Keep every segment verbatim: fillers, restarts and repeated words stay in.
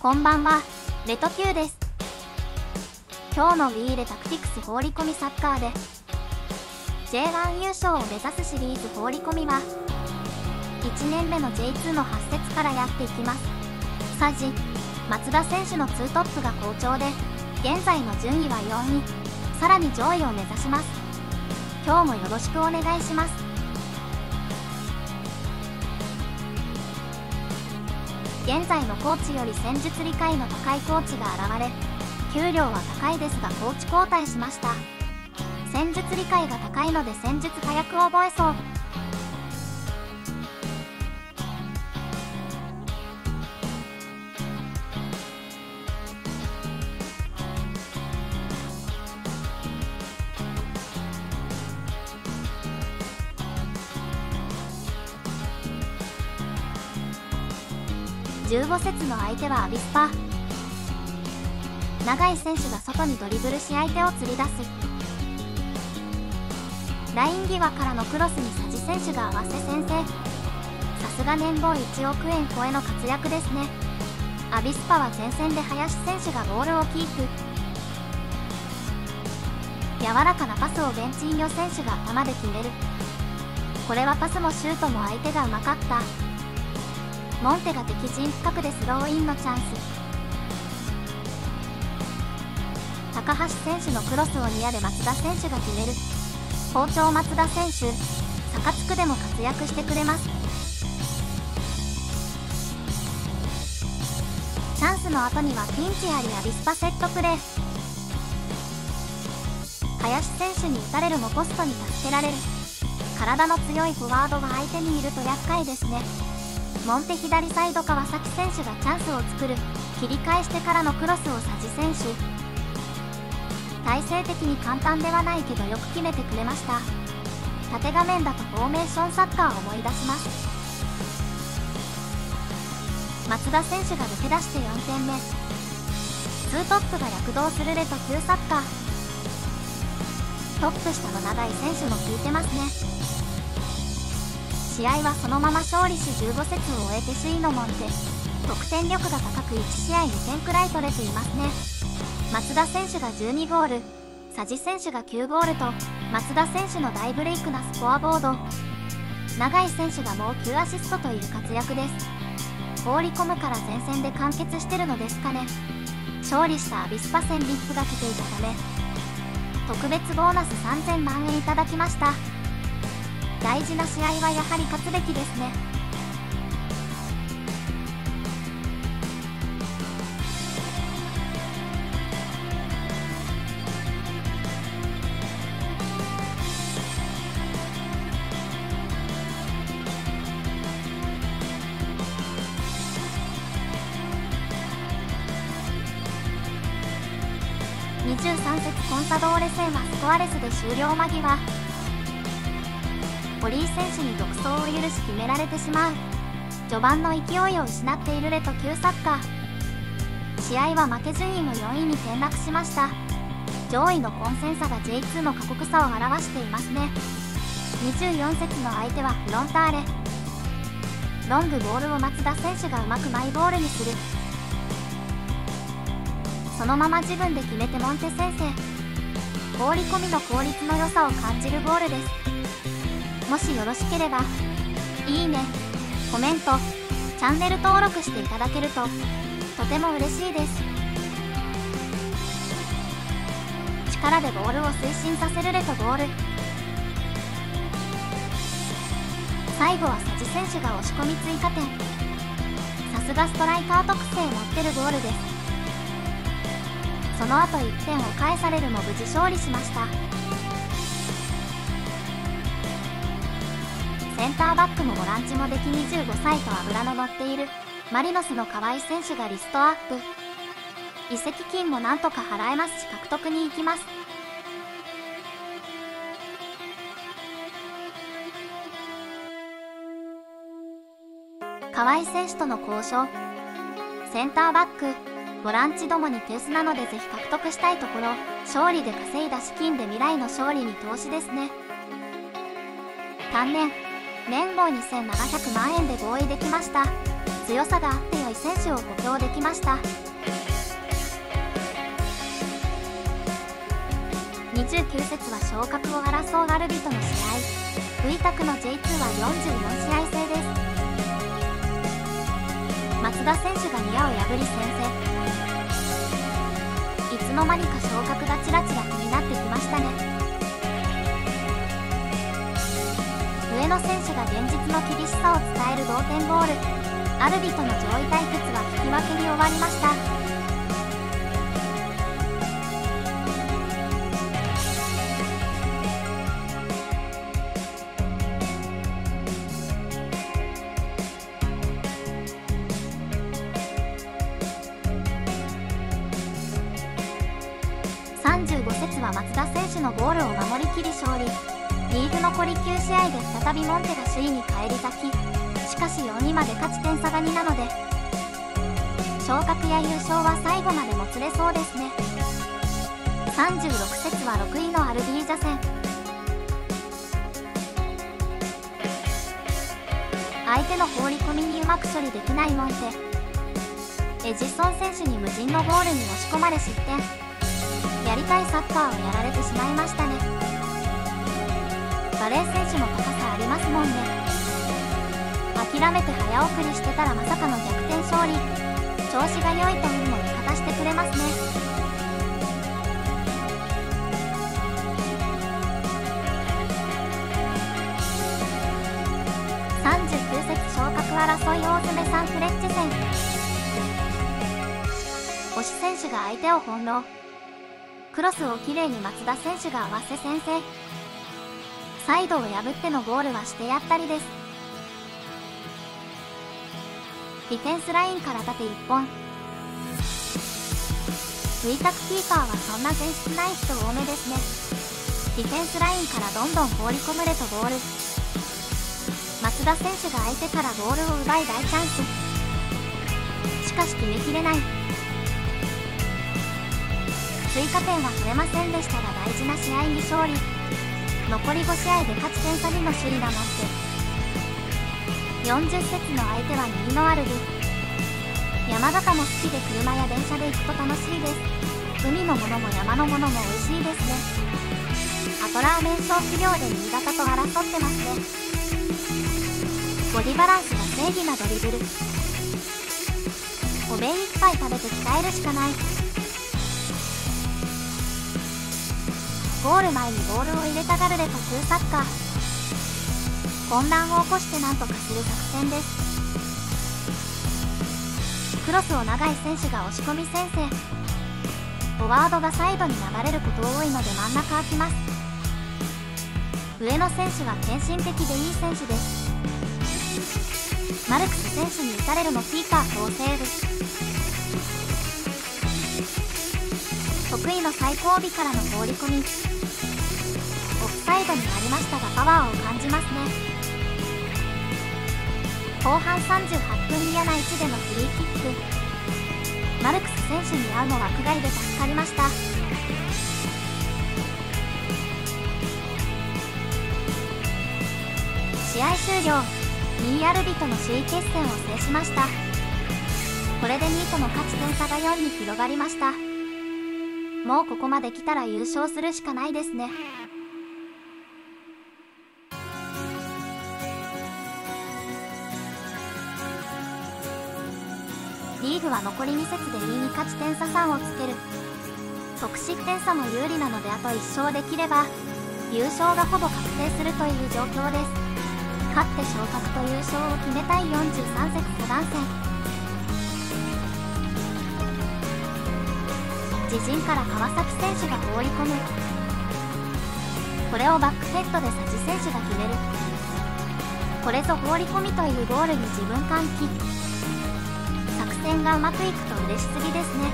こんばんは、レトキューです。今日の ウィー レタクティクス放り込みサッカーで ジェイワン 優勝を目指すシリーズ放り込みはいちねんめの ジェイツー の発節からやっていきます。サジ、松田選手のツートップが好調で現在の順位はよんい、さらに上位を目指します。今日もよろしくお願いします。現在のコーチより戦術理解の高いコーチが現れ、給料は高いですがコーチ交代しました。戦術理解が高いので戦術早く覚えそう。じゅうご節の相手はアビスパ。永井選手が外にドリブルし相手を釣り出す。ライン際からのクロスにサジ選手が合わせ先制。さすが年俸いちおくえん超えの活躍ですね。アビスパは前線で林選手がボールをキープ。柔らかなパスをベンチインヨ選手が頭で決める。これはパスもシュートも相手がうまかった。モンテが敵陣深くでスローインのチャンス。高橋選手のクロスをニアで松田選手が決める。好調松田選手、坂津区でも活躍してくれます。チャンスの後にはピンチありアビスパセットプレー。林選手に打たれるもポストに助けられる。体の強いフォワードが相手にいると厄介ですね。モンテ左サイド川崎選手がチャンスを作る。切り返してからのクロスをサジ選手。体勢的に簡単ではないけどよく決めてくれました。縦画面だとフォーメーションサッカーを思い出します。松田選手が抜け出してよんてんめ。ツートップが躍動するレト級サッカー。トップ下の永井選手も効いてますね。試合はそのまま勝利しじゅうご節を終えて首位のモンテ。得点力が高くいち試合にてんくらい取れていますね。松田選手がじゅうにゴール、サジ選手がきゅうゴールと松田選手の大ブレイクなスコアボード。永井選手がもうきゅうアシストという活躍です。放り込むから前線で完結してるのですかね。勝利したアビスパ戦リップが来ていたため特別ボーナスさんぜんまんえんいただきました。大事な試合はやはり勝つべきですね。にじゅうさん節コンサドーレ戦はスコアレスで終了間際。堀井選手に独走を許し決められてしまう。序盤の勢いを失っているレト級サッカー。試合は負け順位もよんいに転落しました。上位の混戦差が ジェイツー の過酷さを表していますね。にじゅうよん節の相手はフロンターレ。ロングボールを松田選手がうまくマイボールにする。そのまま自分で決めてモンテ先生。放り込みの効率の良さを感じるゴールです。もしよろしければいいね、コメント、チャンネル登録していただけるととても嬉しいです。力でボールを推進させるレトゴール。最後はサジ選手が押し込み追加点。さすがストライカー特性持ってるゴールです。その後いってんを返されるも無事勝利しました。センターバックもボランチもできにじゅうごさいと脂の乗っているマリノスの河合選手がリストアップ。移籍金もなんとか払えますし獲得に行きます。河合選手との交渉。センターバック、ボランチどもに手薄なのでぜひ獲得したいところ。勝利で稼いだ資金で未来の勝利に投資ですね。単年年俸にせんななひゃくまんえんで合意できました。 強さがあって良い選手を補強できました。にじゅうきゅう節は昇格を争うアルビとの試合。ウイタクの ジェイツー はよんじゅうよん試合制です。松田選手が宮を破り先制。いつの間にか昇格がちらちら気になってきましたね。上野選手が現実の厳しさを伝える同点ゴール。アルビとの上位対決は引き分けに終わりました。さんじゅうご節は松田選手のゴールを守りきり勝利。リーグ残りきゅう試合で再びモンテが首位に返り咲き、しかしよんにまで勝ち点差がになので昇格や優勝は最後までもつれそうですね。さんじゅうろく節はろくいのアルビージャ戦。相手の放り込みにうまく処理できないモンテ。エジソン選手に無人のゴールに押し込まれ失点。やりたいサッカーをやられてしまいましたね。バレー選手も高さありますもんね。諦めて早送りしてたらまさかの逆転勝利。調子が良いと運も味方してくれますね。さんじゅうきゅう節昇格争い大詰めサンフレッチェ戦。推し選手が相手を翻弄。クロスをきれいに松田選手が合わせ先制。サイドを破ってのゴールはしてやったりです。ディフェンスラインから縦いっぽん。ウイタクキーパーはそんな前室ない人多めですね。ディフェンスラインからどんどん放り込むレとゴール。松田選手が相手からボールを奪い大チャンス。しかし決めきれない。追加点は取れませんでしたが大事な試合に勝利。残りご試合で勝ち点差にの首位なもんて。よんじゅう節の相手はにいのアルビ。山形も好きで車や電車で行くと楽しいです。海のものも山のものも美味しいですね。あとラーメン消費量で新潟と争ってますね。ボディバランスが正義なドリブル。お弁いっぱい食べて鍛えるしかない。ゴール前にボールを入れたがるレとツーサッカー。混乱を起こして何とかする作戦です。クロスを永井選手が押し込み先制。フォワードがサイドに流れること多いので真ん中空きます。上野選手は献身的でいい選手です。マルクス選手に打たれるもキーパー好セーブ。得意の最後尾からの放り込み。オフサイドになりましたがパワーを感じますね。後半さんじゅうはっぷん嫌な位置でのフリーキック。マルクス選手に合うの枠外で助かりました。試合終了。にいアルビとの首位決戦を制しました。これでにいとの勝ち点差がよんに広がりました。もうここまで来たら優勝するしかないですね。リーグは残りに節でにいに勝ち点差さんをつける。得失点差も有利なのであといっ勝できれば優勝がほぼ確定するという状況です。勝って昇格と優勝を決めたいよんじゅうさん節初団戦。自陣から川崎選手が放り込む。これをバックヘッドで佐治選手が決める。これぞ放り込みというゴールに自分歓喜。作戦がうまくいくと嬉しすぎですね。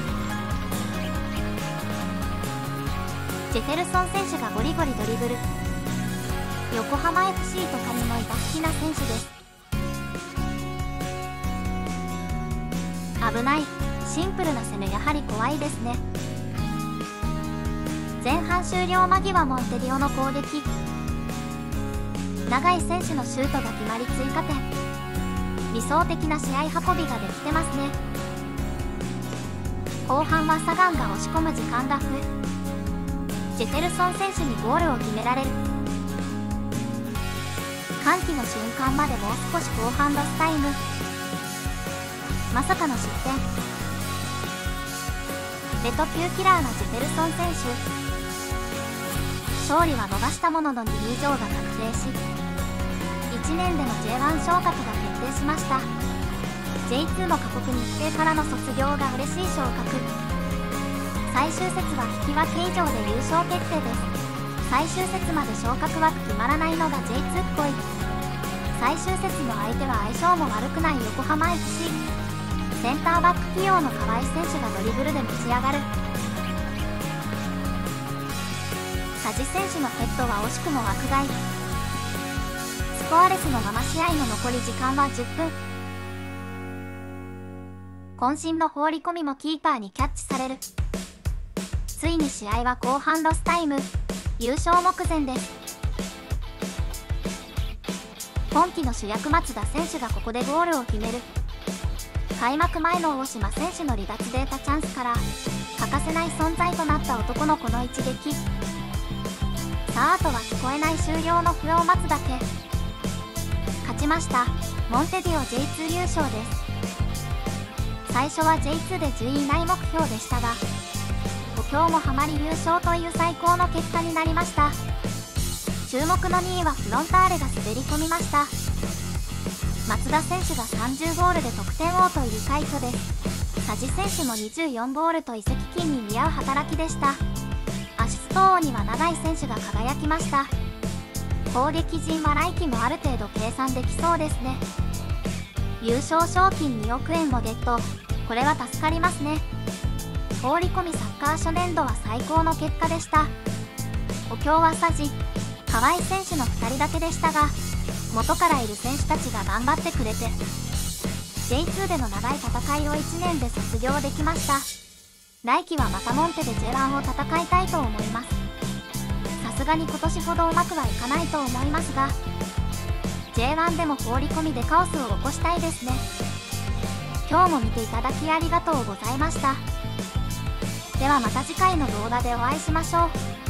ジェフェルソン選手がゴリゴリドリブル。横浜 エフシー とかにもいた好きな選手です。危ない。シンプルな攻めやはり怖いですね。前半終了間際モンテディオの攻撃。永井選手のシュートが決まり追加点。 理想的な試合運びができてますね。後半はサガンが押し込む時間が増え、ジェフェルソン選手にゴールを決められる。歓喜の瞬間までもう少し後半ロスタイム。まさかの失点。レトピューキラーなジェフェルソン選手。勝利は逃したもののにい以上が確定し、いちねんでの ジェイワン 昇格が決定しました。 ジェイツー の過酷日程からの卒業が嬉しい昇格。最終節は引き分け以上で優勝決定です。最終節まで昇格枠決まらないのが ジェイツー っぽい。最終節の相手は相性も悪くない横浜 エフシー。 センターバック起用の河合選手がドリブルで持ち上がる。佐治選手のヘッドは惜しくも枠外。スコアレスのまま試合の残り時間はじゅっぷん。渾身の放り込みもキーパーにキャッチされる。ついに試合は後半ロスタイム。優勝目前です。今季の主役松田選手がここでゴールを決める。開幕前の大島選手の離脱データチャンスから欠かせない存在となった男の子の一撃。さあ、あとは聞こえない終了の笛を待つだけ。勝ちました。モンテディオ ジェイツー 優勝です。最初は ジェイツー で順位内目標でしたが、補強もハマり優勝という最高の結果になりました。注目のにいはフロンターレが滑り込みました。松田選手がさんじゅうゴールで得点王という快挙です。佐治選手もにじゅうよんゴールと移籍金に見合う働きでした。アシスト王には永井選手が輝きました。攻撃陣は来季もある程度計算できそうですね。優勝賞金におくえんもゲット。これは助かりますね。放り込みサッカー初年度は最高の結果でした。補強は佐治、河合選手のふたりだけでしたが、元からいる選手たちが頑張ってくれて ジェイツー での長い戦いをいちねんで卒業できました。来季はまたモンテで ジェイワン を戦いたいと思います。さすがに今年ほどうまくはいかないと思いますが、 ジェイワン でも放り込みでカオスを起こしたいですね。今日も見ていただきありがとうございました。ではまた次回の動画でお会いしましょう。